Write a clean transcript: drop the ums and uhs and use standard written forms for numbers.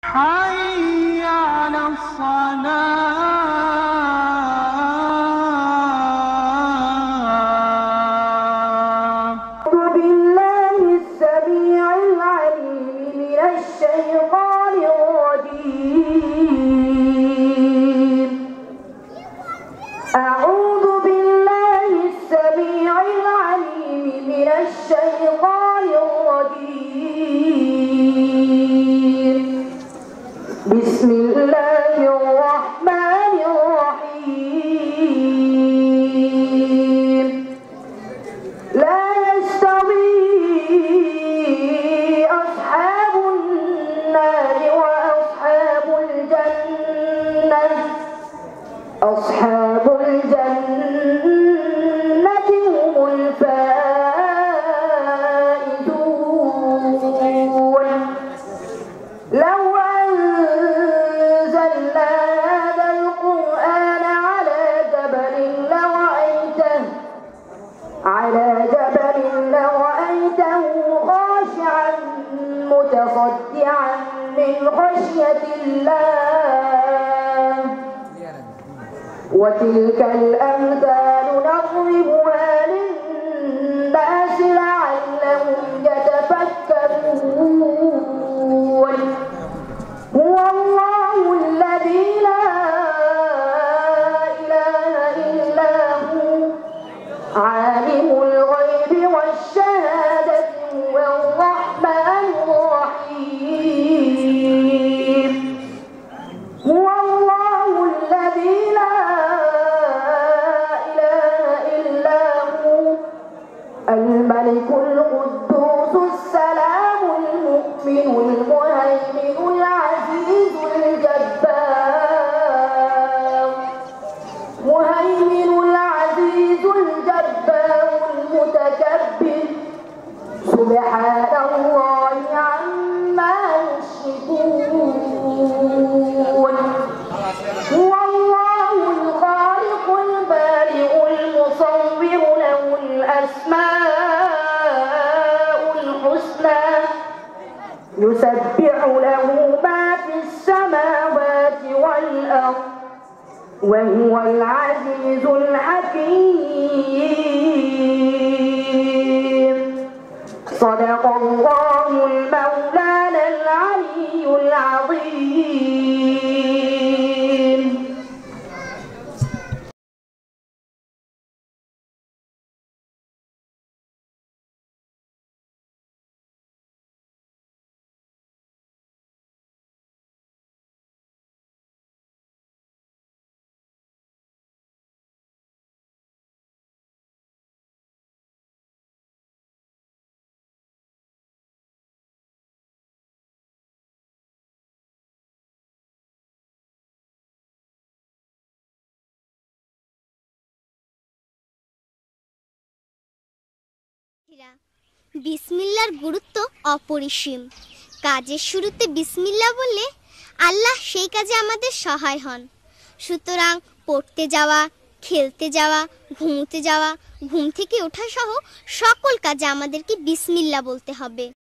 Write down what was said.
حي على الصلاة. أعوذ بالله السميع العليم من الشيطان الرجيم. أعوذ بالله السميع العليم من الشيطان الرجيم. بسم الله الرحمن الرحيم. لا يستوي أصحاب النار وأصحاب الجنة. أصحاب الجنة هم الفائزون. لو أنزلنا هذا القرآن على جبل لرأيته خاشعا متصدعا من خشية الله. وتلك الأمثال نضربها للناس لعلهم يتفكرون. هو الله الذي لا إله إلا هو عالم الغيب والشهادة هو الرحمن الرحيم. هو الله الذي لا إله إلا هو الملك القدوس السلام المؤمن المهيمن العزيز الجبار. المتكبر سبحان الله عما يشركون. هو الله الخالق البارئ المصور له الأسماء الحسنى يسبح له ما في السماوات والأرض وهو العزيز الحكيم. صدق الله المولانا العلي العظيم. বিসমিল্লাহর গুরুত্ব অপরিসীম। কাজের শুরুতে বিসমিল্লাহ বললে আল্লাহ সেই কাজে আমাদের সহায় হন। সুতরাং পড়তে যাওয়া, খেলতে যাওয়া, ঘুমোতে যাওয়া, ঘুম থেকে ওঠা সহ সকল কাজে আমাদেরকে বিসমিল্লাহ বলতে হবে।